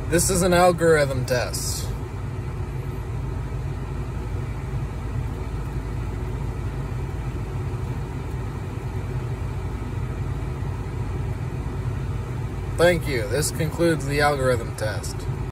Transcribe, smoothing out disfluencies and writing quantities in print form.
This is an algorithm test. Thank you. This concludes the algorithm test.